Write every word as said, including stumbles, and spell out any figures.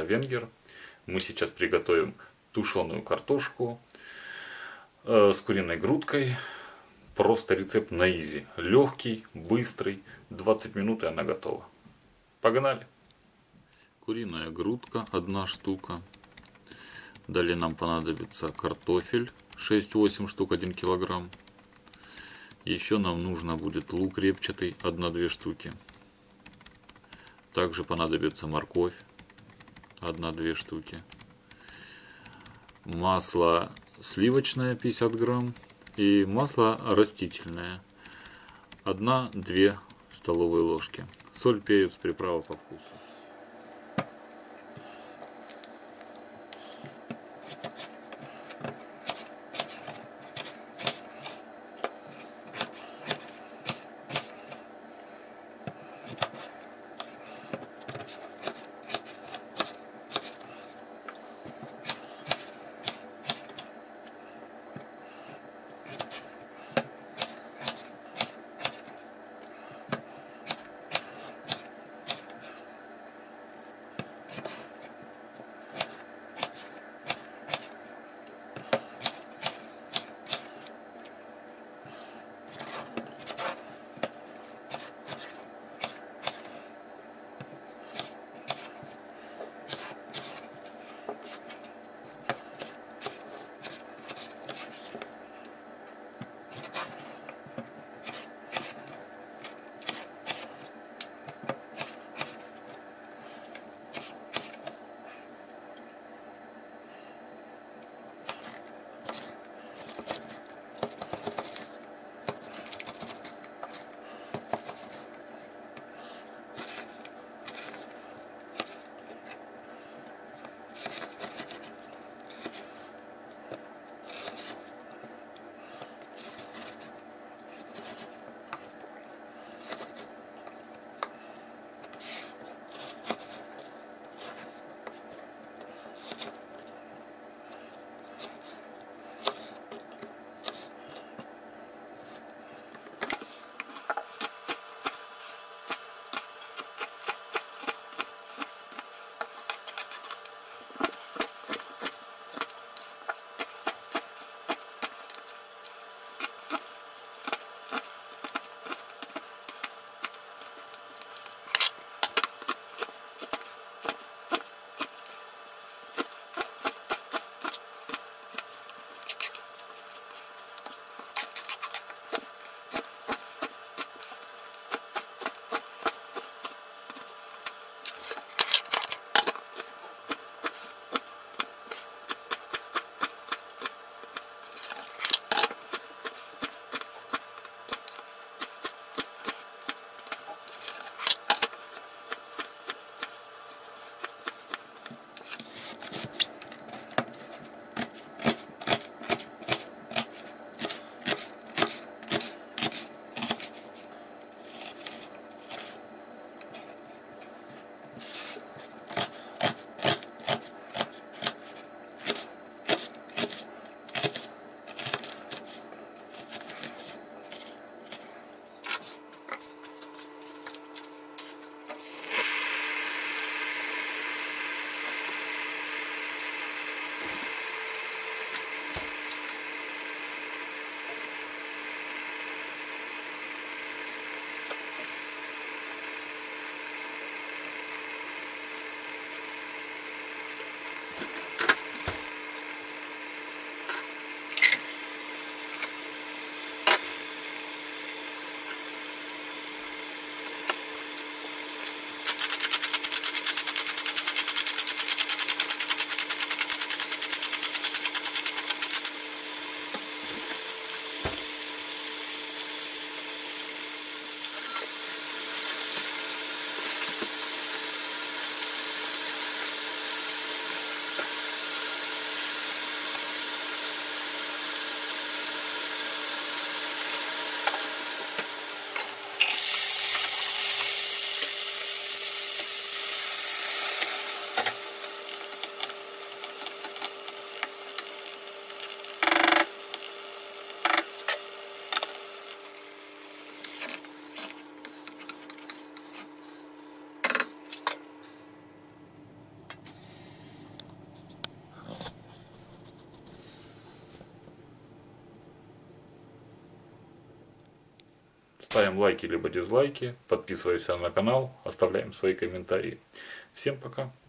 Венгер. Мы сейчас приготовим тушеную картошку э, с куриной грудкой. Просто рецепт на изи. Легкий, быстрый. двадцать минут и она готова. Погнали! Куриная грудка одна штука. Далее нам понадобится картофель шесть-восемь штук, один килограмм. Еще нам нужно будет лук репчатый одна-две штуки. Также понадобится морковь одна-две штуки. Масло сливочное пятьдесят грамм и масло растительное одна-две столовые ложки. Соль, перец, приправа по вкусу. ставим лайки либо дизлайки, подписываемся на канал, оставляем свои комментарии. Всем пока!